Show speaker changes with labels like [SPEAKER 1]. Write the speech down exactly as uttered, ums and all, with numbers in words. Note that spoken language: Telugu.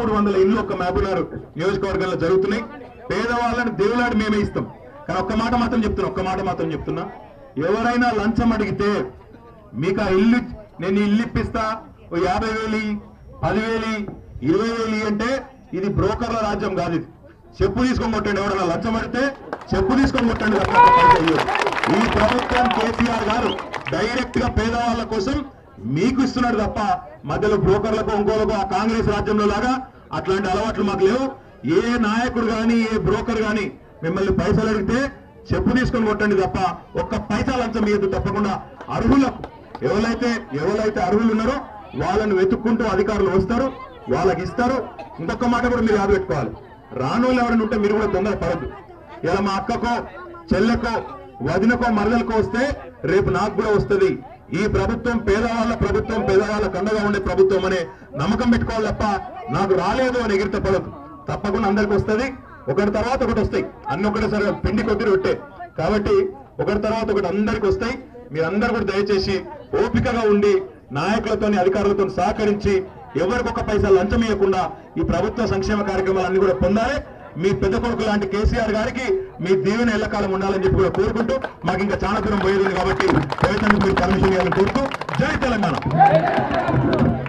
[SPEAKER 1] పదమూడు వందల ఇల్లు ఒక మహబూబ్ నగర్ నియోజకవర్గంలో జరుగుతున్నాయి. పేదవాళ్ళని దేవులాడి మేమే ఇస్తాం. కానీ ఒక్క మాట మాత్రం చెప్తున్నా ఒక్క మాట మాత్రం చెప్తున్నా ఎవరైనా లంచం అడిగితే మీకు ఆ ఇల్లు నేను ఇల్లు ఇప్పిస్తా ఓ యాభై వేలు పదివేలు ఇరవై వేలు అంటే ఇది బ్రోకర్ల రాజ్యం కాదు. ఇది చెప్పు తీసుకొని కొట్టండి. ఎవరైనా లంచం అడిగితే చెప్పు తీసుకొని కొట్టండి. ఈ ప్రభుత్వం కేసీఆర్ గారు డైరెక్ట్ గా పేదవాళ్ళ కోసం మీకు ఇస్తున్నాడు తప్ప మధ్యలో బ్రోకర్లకు ఇంకోలకు ఆ కాంగ్రెస్ రాజ్యంలో లాగా అట్లాంటి అలవాట్లు మాకు లేవు. ఏ నాయకుడు గాని ఏ బ్రోకర్ గాని మిమ్మల్ని పైసలు అడిగితే చెప్పు తీసుకొని కొట్టండి తప్ప ఒక్క పైసా లంచం ఇయ్యద్దు. తప్పకుండా అర్హులకు ఎవరైతే ఎవరైతే అర్హులు ఉన్నారో వాళ్ళని వెతుక్కుంటూ అధికారులు వస్తారు, వాళ్ళకి ఇస్తారు. ఇంకొక మాట కూడా మీరు యాద పెట్టుకోవాలి. రానోళ్ళు ఎవరైనా ఉంటే మీరు కూడా తొందర పడద్దు. ఇలా మా అక్కకో చెల్లెకో వదినకో మరదలకో వస్తే రేపు నాకు కూడా వస్తుంది. ఈ ప్రభుత్వం పేదవాళ్ళ ప్రభుత్వం, పేదవాళ్ళకు అండగా ఉండే ప్రభుత్వం అనే నమ్మకం పెట్టుకోవాలి తప్ప నాకు రాలేదు అని ఎగిరితే పడదు. తప్పకుండా అందరికి వస్తుంది. ఒకటి తర్వాత ఒకటి వస్తాయి. అన్ని ఒకటేసారి పిండి కొద్ది రొట్టే కాబట్టి ఒకటి తర్వాత ఒకటి అందరికి వస్తాయి. మీరందరూ కూడా దయచేసి ఓపికగా ఉండి నాయకులతోని అధికారులతో సహకరించి ఎవరికొక పైసా లంచం ఇవ్వకుండా ఈ ప్రభుత్వ సంక్షేమ కార్యక్రమాలన్నీ కూడా పొందాలి. మీ పెద్ద కొడుకు లాంటి కేసీఆర్ గారికి మీ దీవెన ఎల్లకాలం ఉండాలని చెప్పి కూడా కోరుకుంటూ మాకు ఇంకా చాలా దూరం పోయేది కాబట్టి పోయేందుకు మీరు పర్మిషన్ ఇవ్వాలని కోరుతూ జై తెలంగాణ.